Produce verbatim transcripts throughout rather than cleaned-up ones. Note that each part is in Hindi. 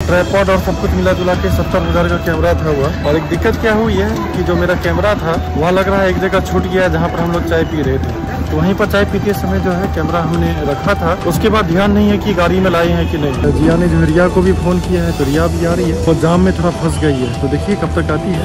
ट्राइपॉड और सब कुछ मिला जुला के सत्तर हजार का कैमरा था हुआ। और एक दिक्कत क्या हुई है कि जो मेरा कैमरा था वहाँ लग रहा है एक जगह छूट गया है, जहाँ पर हम लोग चाय पी रहे थे। तो वहीं पर चाय पीते समय जो है कैमरा हमने रखा था, उसके बाद ध्यान नहीं है कि गाड़ी में लाए हैं कि नहीं। जिया ने जो रिया को भी फोन किया है, तो रिया भी आ रही है, तो जाम में थोड़ा फंस गई है। तो देखिए कब तक आती है।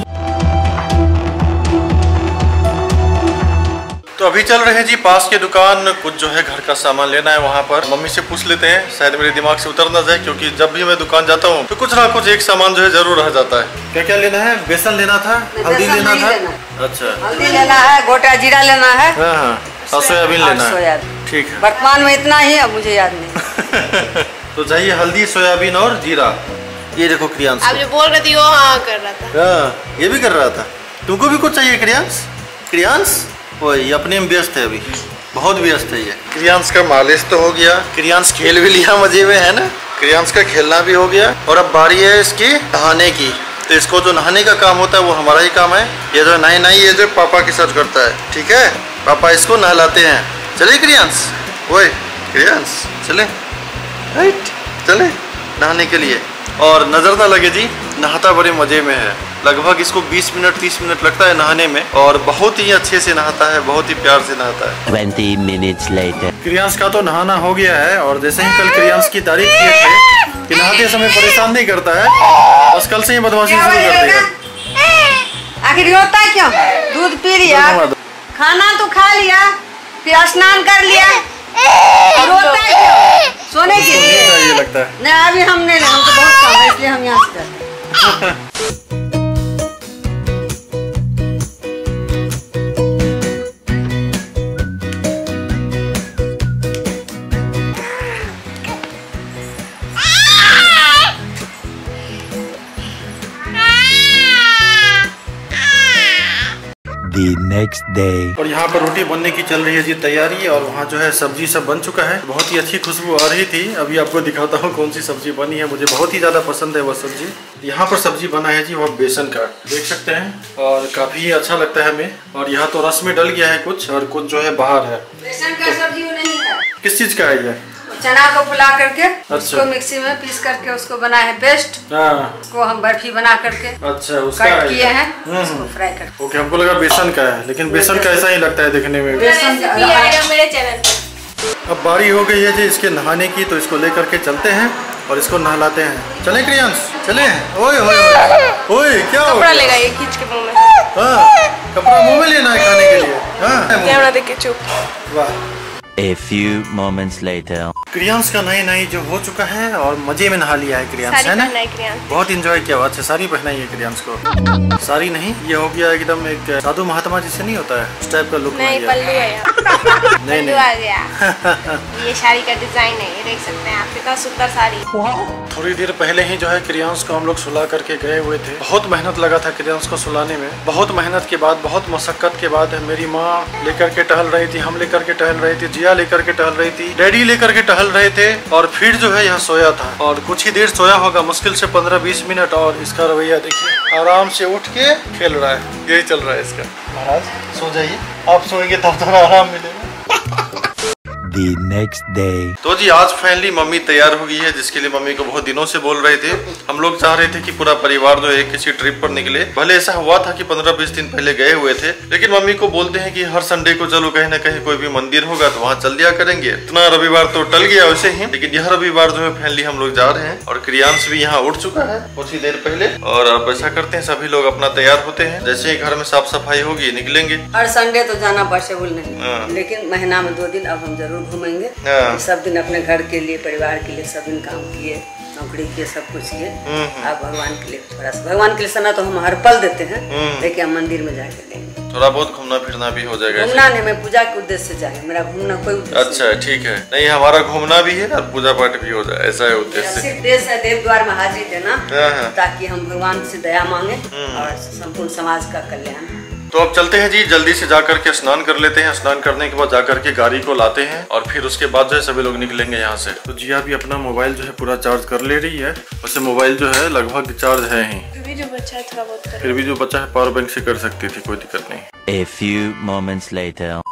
तो अभी चल रहे हैं जी पास के दुकान, कुछ जो है घर का सामान लेना है वहाँ पर। मम्मी से पूछ लेते हैं, शायद मेरे दिमाग से उतर ना जाए, क्योंकि जब भी मैं दुकान जाता हूँ तो कुछ ना कुछ एक सामान जो है जरूर रह जाता है। क्या क्या लेना है? बेसन लेना था, हल्दी लेना था, अच्छा हल्दी लेना है, गोटा जीरा लेना है, हाँ हाँ, और सोयाबीन लेना है। ठीक है, वर्तमान में इतना ही, अब मुझे याद नहीं। तो चाहिए हल्दी, सोयाबीन और जीरा। ये देखो क्रियांश, आप जो बोल रही थी वो हाँ कर रहा था। हाँ ये भी कर रहा था। तुमको भी कुछ चाहिए क्रियांश? क्रियांश वही अपने में व्यस्त है, अभी बहुत व्यस्त है ये। क्रियांश का मालिश तो हो गया, क्रियांश खेल भी लिया मजे में, है ना। क्रियांश का खेलना भी हो गया और अब बारी है इसकी नहाने की। तो इसको जो नहाने का काम होता है वो हमारा ही काम है। ये जो नहीं नहीं ये जो पापा के साथ करता है, ठीक है। पापा इसको नहलाते हैं। चले क्रियांश, वही क्रियांश चले, राइट चले नहाने के लिए। और नजर ना लगे जी, नहाता बड़े मजे में है। लगभग इसको बीस मिनट तीस मिनट लगता है नहाने में, और बहुत ही अच्छे से नहाता है, बहुत ही प्यार से नहाता है। बीस मिनट्स लेटर क्रियांश का तो नहाना हो गया है। और जैसे ही कल क्रियांश की तारीफ किए थे कि नहाते समय परेशान नहीं करता है, बस कल से ही बदमाशी शुरू कर देगा। आखिर होता क्यों? दूध पी लिया, खाना तो खा लिया, फिर स्नान कर लिया, रोता क्यों? सोने के लिए लगता है। नहीं अभी हम नहीं, हम तो बहुत काम है, इसलिए हम यहाँ से करते हैं। The next day. और यहाँ पर रोटी बनने की चल रही है जी तैयारी, और वहाँ जो है सब्जी सब बन चुका है। बहुत ही अच्छी खुशबू आ रही थी। अभी आपको दिखाता हूँ कौन सी सब्जी बनी है, मुझे बहुत ही ज़्यादा पसंद है वह सब्जी। यहाँ पर सब्जी बना है जी, वह बेसन का, देख सकते हैं, और काफ़ी अच्छा लगता है हमें। और यहाँ तो रस में डल गया है कुछ, और कुछ जो है बाहर है। बेसन का सब्जी नहीं है। किस चीज़ का है ये? चना को फुला करके अच्छा। उसको मिक्सी में पीस करके उसको बना है पेस्ट। हाँ, उसको हम बर्फी बना करके अच्छा उसका कट किए हैं, हम्म उसको फ्राई करके। ओके, हमको लगा बेसन का है, लेकिन बेसन का ऐसा ही लगता है देखने में। बेसन का रेसिपी आएगा मेरे चैनल पे। अब बारी हो गई है जी इसके नहाने की, तो इसको लेकर के चलते हैं और इसको नहलाते हैं। चले क्रियांश, चले। ओए ओए ओए, क्या हो कपड़ा लेगा ये खींच के मुंह में। हाँ, कपड़ा मुंह में लेना है खाने के लिए। हाँ, कैमरा देख के चुप। वाह। A few moments later. Kriyansh का नई नई जो हो चुका है, और मजे में नहा लिया है क्रियांश, साड़ी है ना। पहना है क्रियांश। बहुत इंजॉय किया। अच्छा साड़ी पहनाई है क्रियांश को। साड़ी नहीं, ये हो गया एकदम एक साधु महात्मा जिससे नहीं होता है, उस टाइप का लुक नहीं नहीं पल्लू है यहाँ। नहीं पल्लू आ गया। ये साड़ी का डिजाइन है, ये देख सकते हैं आप, कितना सुंदर साड़ी। थोड़ी देर पहले ही जो है क्रियांश को हम लोग सुला करके गए हुए थे। बहुत मेहनत लगा था क्रियांश को सुलाने में। बहुत मेहनत के बाद, बहुत मशक्कत के बाद मेरी माँ लेकर के टहल रही थी, हम लेकर के टहल रहे थे, जिया लेकर के टहल रही थी, डैडी लेकर के टहल रहे थे, और फिर जो है यहाँ सोया था। और कुछ ही देर सोया होगा, मुश्किल से पंद्रह बीस मिनट। और इसका रवैया देखिए, आराम से उठ के खेल रहा है। यही चल रहा है इसका। महाराज सो जाइए, आप सोएंगे तब थोड़ा आराम मिलेगा। The next day. तो जी आज फाइनली मम्मी तैयार हो गई है, जिसके लिए मम्मी को बहुत दिनों से बोल रहे थे। हम लोग चाह रहे थे कि पूरा परिवार जो है किसी ट्रिप पर निकले। भले ऐसा हुआ था कि पंद्रह बीस दिन पहले गए हुए थे, लेकिन मम्मी को बोलते हैं कि हर संडे को चलो कहीं ना कहीं कोई भी मंदिर होगा तो वहाँ चल दिया करेंगे। इतना रविवार तो टल गया वैसे ही, लेकिन यह रविवार जो है फाइनली हम लोग जा रहे हैं। और क्रियांश भी यहाँ उठ चुका है कुछ ही देर पहले। और अब ऐसा करते हैं, सभी लोग अपना तैयार होते हैं, जैसे ही घर में साफ सफाई होगी निकलेंगे। हर संडे तो जाना पॉसिबल नहीं, लेकिन महीना में दो दिन अब हम जरूर घूमेंगे। सब दिन अपने घर के लिए, परिवार के लिए सब दिन काम किए, नौकरी किए, सब कुछ किए। अब भगवान के लिए थोड़ा सा, भगवान के लिए समय तो हम हर पल देते हैं, लेकिन हम मंदिर में जाके देंगे। थोड़ा बहुत घूमना फिरना भी हो जाएगा। घूमना नहीं, मैं पूजा के उद्देश्य से जाए, मेरा घूमना कोई उद्देश्य। अच्छा ठीक है, नहीं हमारा घूमना भी है और पूजा पाठ भी हो जाए, ऐसा है उद्देश्य। सिर्फ देश है देव द्वार में हाजिरी देना, ताकि हम भगवान से दया मांगे और संपूर्ण समाज का कल्याण। तो अब चलते हैं जी, जल्दी से जाकर के स्नान कर लेते हैं। स्नान करने के बाद जाकर के गाड़ी को लाते हैं, और फिर उसके बाद जो है सभी लोग निकलेंगे यहाँ से। तो जिया भी अपना मोबाइल जो है पूरा चार्ज कर ले रही है। वैसे मोबाइल जो है लगभग चार्ज है ही, फिर भी जो बच्चा है थोड़ा बहुत फिर भी जो बच्चा है पावर बैंक से कर सकती थी, कोई दिक्कत नहीं। A few moments later.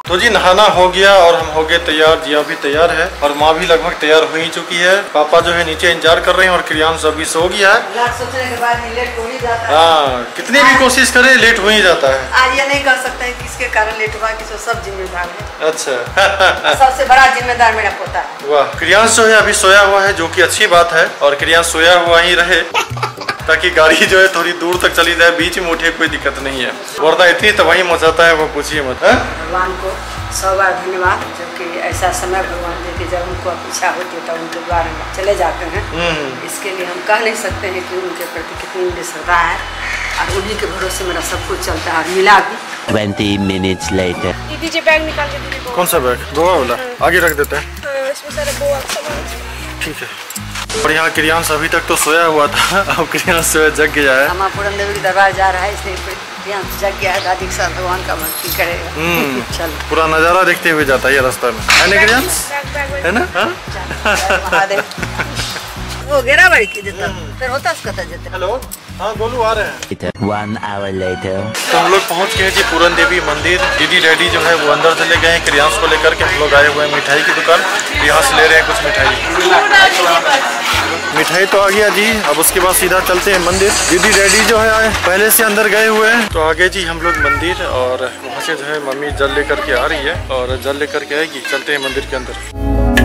तो जी नहाना हो गया और हम हो गए तैयार, जिया भी तैयार है और माँ भी लगभग तैयार हो ही चुकी है। पापा जो है नीचे इंतजार कर रहे हैं और क्रियांश अभी सो गया है। सोचने के बाद लेट हो ही जाता है। हाँ, कितनी भी कोशिश करे लेट हो ही जाता है। आज ये नहीं कह सकते हैं किसके कारण लेट हुआ, किसी सब जिम्मेदार है। अच्छा। सबसे बड़ा जिम्मेदार मेरा पोता है। वाह, क्रियांश जो है अभी सोया हुआ है, जो कि अच्छी बात है और क्रियांश सोया हुआ ही रहे ताकि गाड़ी जो है थोड़ी दूर तक चली जाए, बीच में उठे कोई दिक्कत नहीं है, वरना इतनी तबाही मचाता है वो पूछिए मत। भगवान को सौ बार धन्यवाद, जबकि ऐसा समय भगवान दे कि जब उनको इच्छा होती है तब उनके द्वार में चले जाते हैं। इसके लिए हम कह नहीं सकते हैं कि उनके प्रति कितनी मेरी श्रद्धा है और उन्हीं के भरोसे मेरा सब कुछ चलता है और मिला भी। Twenty minutes later. दीदी बैग निकाल के दीदी। कौन सा बैग? गोवा वाला? आगे रख देते हैं। इसमें सारे गोवा सामान। ठीक है। और यहाँ क्रियांश अभी तक तो सोया हुआ था, अब क्रियांश जो है जग गया है। हम पूरन देवी के दरबार जा रहा है, इसलिए क्रियांश जग गया है। दादी के साथ भगवान का भक्ति करेगा। चल पूरा नजारा देखते हुए जाता है ये रास्ता में, है ना क्रियांश? है ना? महादेव वो घेरा बाड़ी की देता फिर होता उसका देते। हेलो, हाँ गोलू आ रहे हैं। One hour later. तो हम लोग पहुँच गए जी पूरन देवी मंदिर। दीदी डैडी जो है वो अंदर चले गए हैं क्रियांश को लेकर के। हम लोग आए हुए हैं मिठाई की दुकान, यहाँ से ले रहे हैं कुछ मिठाई। मिठाई तो आ गया जी, अब उसके बाद सीधा चलते हैं मंदिर। दीदी डैडी जो है पहले से अंदर गए हुए हैं, तो आगे जी हम लोग मंदिर और वहाँ से जो है मम्मी जल लेकर के आ रही है और जल लेकर के आएगी। चलते हैं मंदिर के अंदर।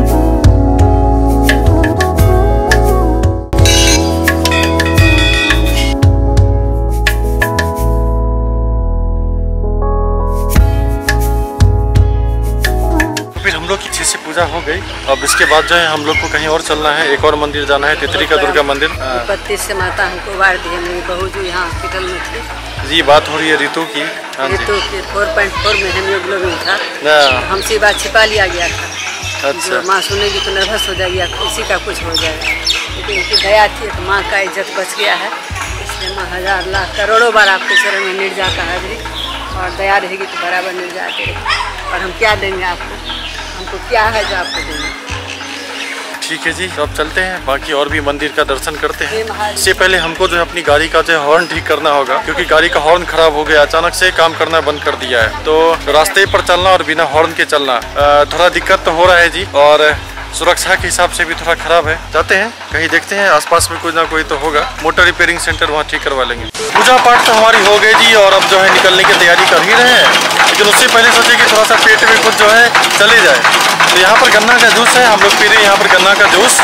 हम लोग की अच्छे से पूजा हो गई। अब इसके बाद जो है हम लोग को कहीं और चलना है, एक और मंदिर जाना है, तितरी का दुर्गा मंदिर। पत्तीस से माता हमको वार दी, मेरी बहू जो यहाँ हॉस्पिटल में थी। जी बात हो रही है रितु की। रितु की फोर पॉइंट फोर में हेमोग्लोबिन था, हमसे बात छिपा लिया गया था। अच्छा। माँ सुनेगी तो नर्वस हो जाएगी, किसी का कुछ हो जाएगा, लेकिन उनकी दया थी तो माँ का इज्जत बच गया है। इसलिए माँ हजार लाख करोड़ों बार आपके चरण में निर्जा का हाजिरी, और दया रहेगी तो बराबर निर्जा करेगी। और हम क्या देंगे आपको, हमको क्या है जो आपको देंगे। ठीक है जी, तो अब चलते हैं, बाकी और भी मंदिर का दर्शन करते हैं। इससे पहले हमको जो है अपनी गाड़ी का जो है हॉर्न ठीक करना होगा, क्योंकि गाड़ी का हॉर्न खराब हो गया, अचानक से काम करना बंद कर दिया है। तो रास्ते पर चलना और बिना हॉर्न के चलना थोड़ा दिक्कत तो हो रहा है जी, और सुरक्षा के हिसाब से भी थोड़ा खराब है। जाते हैं कहीं, देखते हैं आसपास में कोई ना कोई तो होगा, मोटर रिपेयरिंग सेंटर, वहाँ ठीक करवा लेंगे। पूजा पाठ तो हमारी हो गई जी, और अब जो है निकलने की तैयारी कर ही रहे हैं, लेकिन उससे पहले सोचे कि थोड़ा सा पेट में कुछ जो है चले जाए। तो यहाँ पर गन्ना का जूस है, हम लोग पी रहे हैं यहाँ पर गन्ना का जूस।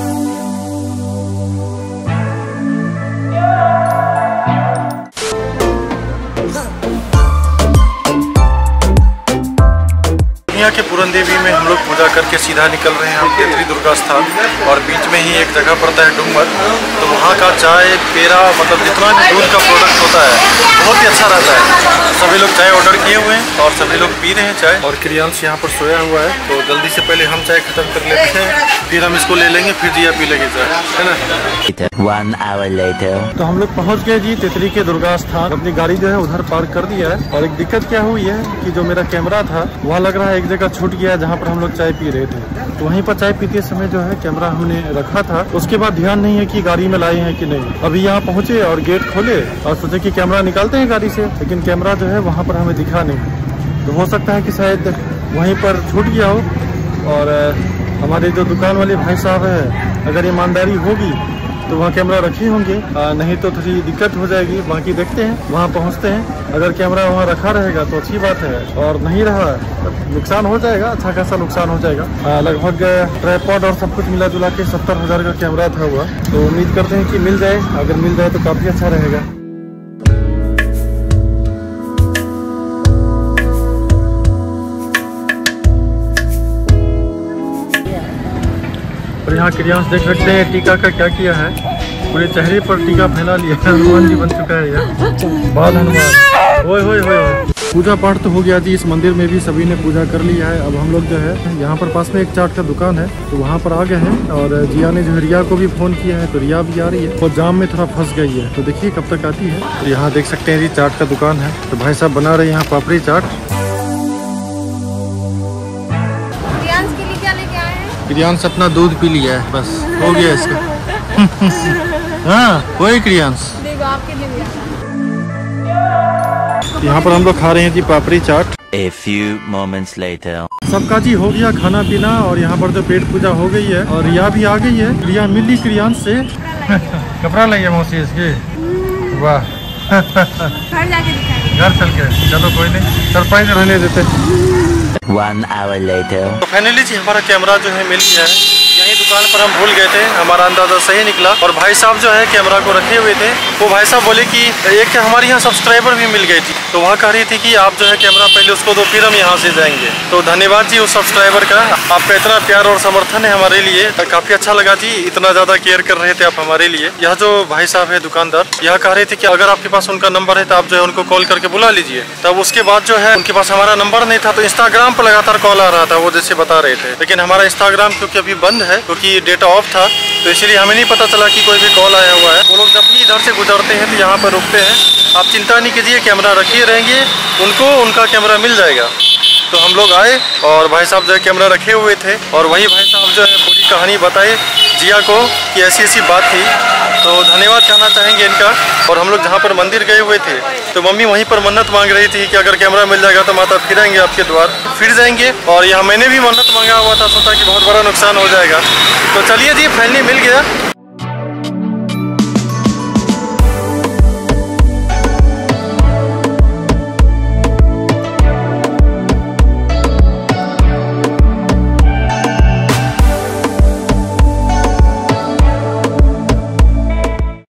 यहाँ के पूरन देवी में हम लोग पूजा करके सीधा निकल रहे हैं हम तितरी दुर्गा स्थान, और बीच में ही एक जगह पड़ता है डूमर। तो वहाँ का चाय पेड़ा, मतलब जितना भी दूध का प्रोडक्ट होता है बहुत ही अच्छा रहता है। सभी लोग चाय ऑर्डर किए हुए हैं और सभी लोग पी रहे हैं चाय, और क्रियांश यहाँ पर सोया हुआ है। तो जल्दी से पहले हम चाय खत्म कर लेते हैं, फिर हम इसको ले लेंगे, फिर जिया पी लेंगे चाय, है ना। One hour later. तो हम लोग पहुँच गए जी तितरी के दुर्गा स्थान। अपनी गाड़ी जो है उधर पार्क कर दिया है, और एक दिक्कत क्या हुई है कि जो मेरा कैमरा था वहाँ लग रहा है एक जगह छूट गया, जहाँ पर हम लोग चाय पी रहे थे। तो वहीं पर चाय पीते समय जो है कैमरा हमने रखा था, उसके बाद ध्यान नहीं है कि गाड़ी में लाए हैं कि नहीं। अभी यहाँ पहुँचे और गेट खोले और सोचे कि कैमरा निकालते हैं गाड़ी से, लेकिन कैमरा जो है वहाँ पर हमें दिखा नहीं। तो हो सकता है कि शायद वहीं पर छूट गया हो, और हमारे जो दुकान वाले भाई साहब हैं, अगर ईमानदारी होगी तो वहाँ कैमरा रखे होंगे, आ, नहीं तो थोड़ी दिक्कत हो जाएगी। बाकी देखते हैं, वहाँ पहुँचते हैं। अगर कैमरा वहाँ रखा रहेगा तो अच्छी बात है, और नहीं रहा तो नुकसान हो जाएगा, अच्छा खासा नुकसान हो जाएगा। लगभग ट्राइपॉड और सब कुछ मिला जुला के सत्तर हजार का कैमरा था हुआ। तो उम्मीद करते हैं कि मिल जाए, अगर मिल जाए तो काफ़ी अच्छा रहेगा। और यहाँ क्रियांश देख सकते हैं टीका का क्या किया है, पूरे चेहरे पर टीका फैला लिया है। हनुमान जी बन चुका है यार, बाल हनुमान। ओए होए होए होए। पूजा पाठ तो हो गया जी, इस मंदिर में भी सभी ने पूजा कर लिया है। अब हम लोग जो है यहाँ पर पास में एक चाट का दुकान है, तो वहाँ पर आ गए हैं। और जिया ने जो है रिया को भी फोन किया है, तो रिया भी आ रही है, और जाम में थोड़ा फंस गई है, तो देखिए कब तक आती है। तो यहाँ देख सकते हैं जी चाट का दुकान है, तो भाई साहब बना रहे हैं यहाँ पापड़ी चाट। क्रियांश अपना दूध पी लिया है, बस हो गया इसका। हाँ वही क्रियांश। यहाँ पर हम लोग खा रहे हैं जी पापड़ी चाट। A few moments later. सबका जी हो गया खाना पीना और यहाँ पर तो पेट पूजा हो गई है और रिया भी आ गई है। रिया मिली क्रियांश से कपड़ा लेंगे मौसी इसके। वाह घर जाके दिखाएंगे। घर चल के चलो कोई नहीं, सरप्राइज रहने देते। One hour later. तो फाइनली जी हमारा कैमरा जो है मिल गया है। यही दुकान पर हम भूल गए थे, हमारा अंदाजा सही निकला और भाई साहब जो है कैमरा को रखे हुए थे। वो भाई साहब बोले कि एक हमारे यहाँ सब्सक्राइबर भी मिल गई थी, तो वहाँ कह रही थी कि आप जो है कैमरा पहले उसको दो फिर हम यहाँ से जाएंगे। तो धन्यवाद जी उस सब्सक्राइबर का, आपका इतना प्यार और समर्थन है हमारे लिए, काफी अच्छा लगा जी। इतना ज्यादा केयर कर रहे थे आप हमारे लिए। यह जो भाई साहब है दुकानदार, यह कह रहे थे कि अगर आपके पास उनका नंबर है तो आप जो है उनको कॉल करके बुला लीजिए। तब उसके बाद जो है उनके पास हमारा नंबर नहीं था, तो इंस्टाग्राम पर लगातार कॉल आ रहा था, वो जैसे बता रहे थे। लेकिन हमारा इंस्टाग्राम क्योंकि अभी बंद है, क्योंकि डेटा ऑफ था, तो इसलिए हमें नहीं पता चला कि कोई भी कॉल आया हुआ है। वो लोग जब भी इधर से गुजरते हैं तो यहाँ पर रुकते हैं। आप चिंता नहीं कीजिए, कैमरा रखिए रहेंगे, उनको उनका कैमरा मिल जाएगा। तो हम लोग आए और भाई साहब जो है कैमरा रखे हुए थे और वही भाई साहब जो है पूरी कहानी बताए जिया को कि ऐसी ऐसी बात थी। तो धन्यवाद कहना चाहेंगे इनका। और हम लोग जहाँ पर मंदिर गए हुए थे तो मम्मी वहीं पर मन्नत मांग रही थी कि अगर कैमरा मिल जाएगा तो माता फिर आएंगे आपके द्वार, फिर जाएंगे। और यहाँ मैंने भी मन्नत मांगा हुआ था, सोचा कि बहुत बड़ा नुकसान हो जाएगा। तो चलिए जी फाइनली मिल गया